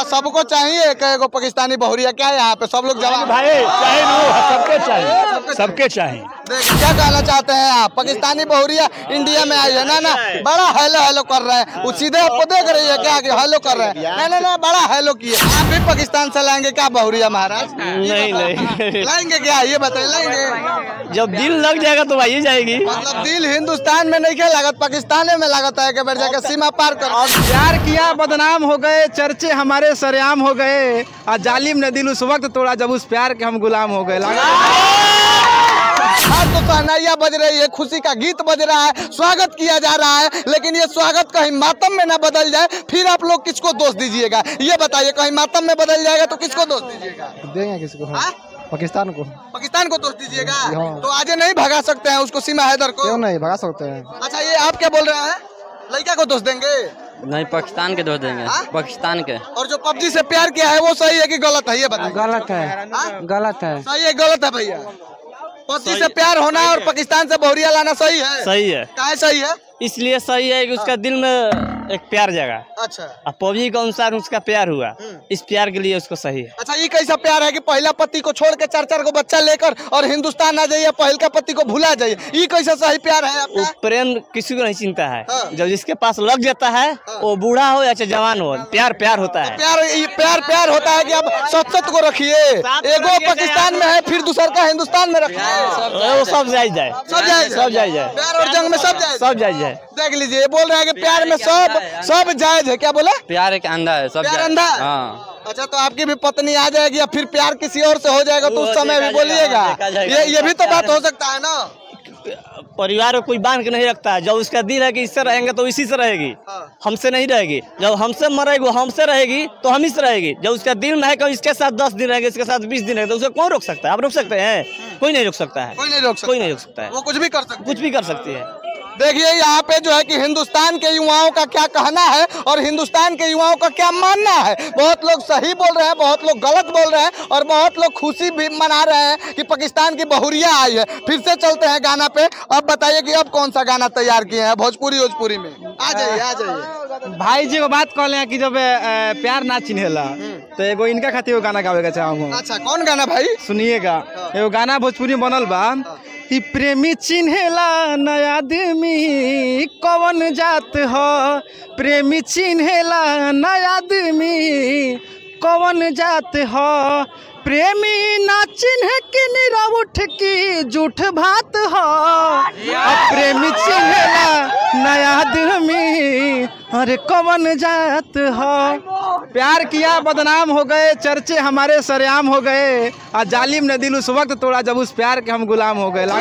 सबको चाहिए एक एगो पाकिस्तानी बहुरिया, क्या यहाँ पे सब लोग जवान भाई चाहिए, सबके चाहिए। क्या कहना चाहते हैं आप? पाकिस्तानी बहुरिया इंडिया में आई है ना, बड़ा हेलो हेलो कर रहे हैं। वो सीधे आपको देख रही है क्या कि हेलो कर रहे हैं? ना बड़ा हेलो किए। आप भी पाकिस्तान से लाएंगे क्या बहुरिया महाराज? नहीं लाएंगे क्या ये बताइए? लाएंगे जब दिल लग जाएगा तो आई जाएगी। मतलब दिल हिंदुस्तान में नहीं क्या लागत, पाकिस्तान में लागत है कि जाके सीमा पार कर। प्यार किया बदनाम हो गए, चर्चे हमारे सरेआम हो गए, और जालिम ने दिल उस वक्त तोड़ा जब उस प्यार के हम गुलाम हो गए। तो सहनाइयाँ बज रही है, खुशी का गीत बज रहा है, स्वागत किया जा रहा है, लेकिन ये स्वागत कहीं मातम में ना बदल जाए, फिर आप लोग किसको दोष दीजिएगा? ये बताइए, कहीं मातम में बदल जाएगा तो किसको दोष दीजिएगा? देंगे किसको? पाकिस्तान को। पाकिस्तान को दोष दीजिएगा? तो आज नहीं भगा सकते हैं उसको, सीमा हैदर को? क्यों नहीं भगा सकते हैं? अच्छा, ये आप क्या बोल रहे हैं? लड़का को दोष देंगे? नहीं, पाकिस्तान के दोष देंगे। पाकिस्तान के। और जो पबजी से प्यार किया है वो सही है कि गलत है? ये बताइए। गलत है, गलत है। सही है गलत है भैया? पबजी से प्यार होना और पाकिस्तान से बहुरिया लाना सही है? सही है। क्या सही है? इसलिए सही है कि उसका दिल में एक प्यार जगा। अच्छा। अब पबजी के अनुसार उसका प्यार हुआ, इस प्यार के लिए उसको सही है। अच्छा, ये कैसा प्यार है कि पहला पति को छोड़ के 4 को बच्चा लेकर और हिंदुस्तान आ जाइए, पहला पति को भुला जाइए, ये कैसा सही प्यार है आपका? प्रेम किसी को नहीं चिंता है। जब जिसके पास लग जाता है, वो बूढ़ा हो या जवान हो, प्यार होता है। प्यार होता है कि अब सत को रखिए, एगो पाकिस्तान में है फिर दूसर का हिंदुस्तान में रखिए, वो सब जायज जाए, सब जायज जाए। प्यार और जंग में सब जायज जाए। देख लीजिए, बोल रहे हैं कि प्यार में सब जायज है। क्या बोले? प्यार एक अंधा है, सब प्यार अंधा। हाँ। अच्छा, तो आपकी भी पत्नी आ जाएगी या फिर प्यार किसी और से हो जाएगा तो उस समय भी बोलिएगा? ये भी तो बात हो सकता है ना। परिवार को कोई बांध के नहीं रखता है। जब उसका दिल है कि इससे रहेंगे तो इसी से रहेगी, हमसे नहीं रहेगी। जब हमसे मरेगी हमसे रहेगी तो हम ही से रहेगी। जब उसका दिल में है कि इसके साथ 10 दिन रहेगी, इसके साथ 20 दिन रहेगी, तो उसे कौन रोक सकता है? आप रोक सकते हैं? कोई नहीं रोक सकता है। कोई नहीं रोक सकता है। है। वो कुछ भी कर सकती है। देखिए यहाँ पे जो है कि हिंदुस्तान के युवाओं का क्या कहना है और हिंदुस्तान के युवाओं का क्या मानना है। बहुत लोग सही बोल रहे हैं, बहुत लोग गलत बोल रहे हैं और बहुत लोग खुशी भी मना रहे हैं कि पाकिस्तान की बहुरिया आई है। फिर से चलते हैं गाना पे। अब बताइए कि अब कौन सा गाना तैयार किए हैं भोजपुरी में? आ जाइए। भाई जी को बात कर ले कि जब प्यार ना चिन्हेला तो एगो इनका खातिर गाना गावे का चाहूँ। अच्छा, कौन गाना भाई? सुनिएगा, एगो गाना भोजपुरी बनल बा कि प्रेमी चिन्हेला नया आदमी कौन जात हो, प्रेमी चिन्हेला नया आदमी कौन जात हो, प्रेमी ना चिन्ह की नीरव उठ की झूठ भात हो, प्रेमी चिन्हेला नया आदमी अरे कौन जात हो। प्यार किया बदनाम हो गए, चर्चे हमारे सरेआम हो गए, और जालिम ने दिल उस वक्त तोड़ा जब उस प्यार के हम गुलाम हो गए।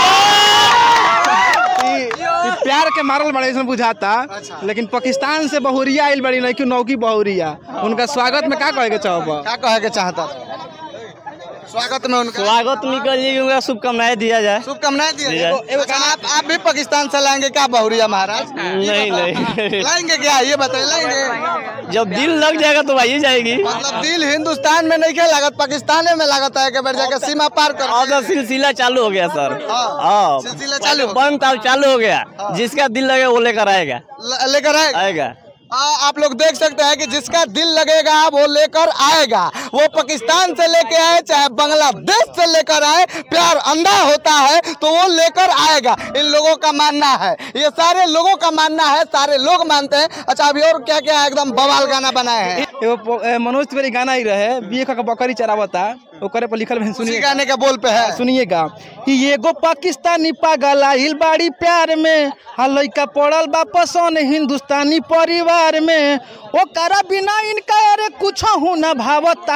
प्यार के मारल बड़े इसमें बुझाता। अच्छा। लेकिन पाकिस्तान से बहुरिया आइल बड़ी नहीं कि नौकी बहुरिया, उनका स्वागत में क्या कहे के चाहता? स्वागत में उनका स्वागत में करिए, शुभकामनाएं दिया जाए। शुभकामनाएं दिया जाए। आप भी पाकिस्तान से लाएंगे क्या बहुरिया महाराज? नहीं लाएंगे क्या ये बताइए? लाएंगे जब दिल लग जाएगा तो आई जाएगी। मतलब दिल हिंदुस्तान में नहीं क्या लागत, पाकिस्तान में लागत है कि जाके सीमा पार कर। और सिलसिला चालू हो गया सर। सिलसिला चालू हो गया। जिसका दिल लगे वो लेकर आएगा। आप लोग देख सकते हैं कि जिसका दिल लगेगा वो लेकर आएगा। वो पाकिस्तान से लेके आए चाहे बांग्लादेश से लेकर आए, प्यार अंधा होता है तो वो लेकर आएगा। इन लोगों का मानना है, ये सारे लोगों का मानना है, सारे लोग मानते हैं। अच्छा, अभी और क्या क्या एकदम बवाल गाना बनाए हैं? मनोज तिवारी गाना ही रहे, बीए का बकरी चरावता ओकरे पर लिखल है। सुनिए गाने का बोल पे है, सुनिएगा। ये गो पाकिस्तानी पागल आइल बाड़ी प्यार में, लइका पड़ल बा पसंद हिंदुस्तानी परिवार में, ओकरा बिना इनका अरे कुछ हो न भावता,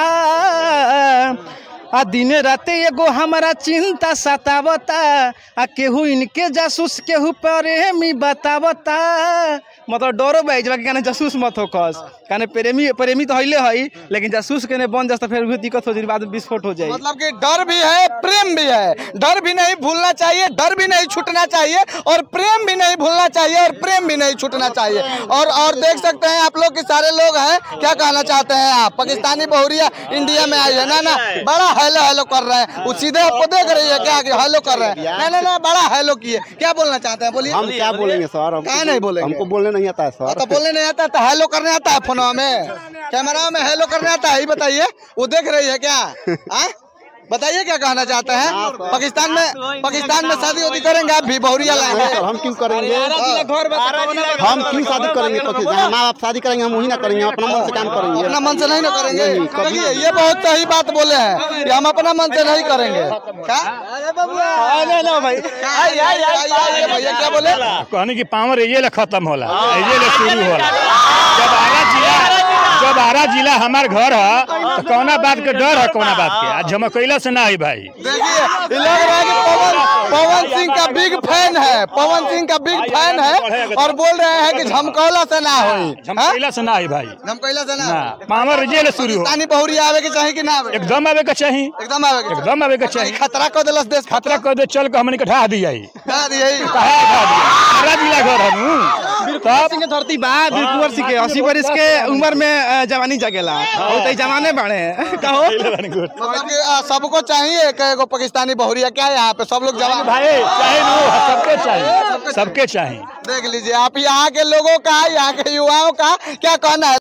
आ दिन रात एगो हमारा चिंता सतावता, आ केहू इनके जासूस केहू प्रेमी बतावता। मतलब डरो भाई जब कहने जासूस मत हो कस, कहने प्रेमी तो हईले हई, लेकिन जासूस कहने बन जाता फिर भी दिक्कत हो जाए, बाद में विस्फोट हो जाए। मतलब कि डर भी है, प्रेम भी है। डर भी नहीं भूलना चाहिए, डर भी नहीं छूटना चाहिए, और प्रेम भी नहीं भूलना चाहिए, और प्रेम भी नहीं छूटना चाहिए। और देख सकते हैं आप लोग कि सारे लोग हैं। क्या कहना चाहते हैं आप? पाकिस्तानी बहुरिया इंडिया में आई है ना, बड़ा हेलो हेलो कर रहे हैं, वो सीधे आपको देख रही है क्या कि हेलो कर रहे हैं? नहीं, बड़ा हेलो किए। क्या बोलना चाहते हैं, बोलिए। हम क्या बोलेंगे सर, क्या नहीं बोलेंगे? हमको बोलने नहीं आता है सर। तो बोलने नहीं आता तो हेलो करने आता है, फोन में कैमरा में हेलो करने आता है, ये बताइए। वो देख रही है क्या? बताइए क्या कहना चाहते हैं? पाकिस्तान में शादी वादी करेंगे आप भी, बहुरिया लाएंगे? हम क्यों करेंगे? हम क्यों शादी करेंगे? माँ बाप शादी करेंगे, हम वही ना करेंगे, अपना मन से काम करेंगे। अपना मन से नहीं ना करेंगे? देखिए ये बहुत सही बात बोले हैं कि हम अपना मन से नहीं करेंगे। क्या भैया क्या बोले? कहने की पावर ये खत्म होला, ये शुरू होला। जब आरा जिला हमार घर है तो कौना बात के डर है, कौना बात के आज झमकैला से ना है भाई। देखिए लग रहा है कि पवन सिंह का बिग फैन है, पवन सिंह का बिग फैन है और बोल रहे हैं कि झमकौला से ना हो, झमकैला से ना है भाई, झमकौला से ना। पावर ये शुरू हो। पाकिस्तानी बहुरिया आवे के चाहिए कि ना आवे? एकदम आवे के चाहिए, एकदम आवे के चाहिए। खतरा कर देलस देश, खतरा कर दे, चल के हमने ढा दिया जिला घर है धरती बाद कुंवर सिंह के 80 बरस के उम्र में जवानी जगेला, बहुत जमाने बढ़े कहो। मतलब कि सबको चाहिए एगो पाकिस्तानी बहुरिया, क्या यहाँ पे सब लोग जवान भाई चाहिए, सबके चाहिए। देख लीजिए आप यहाँ के लोगों का, यहाँ के युवाओं का क्या कहना है।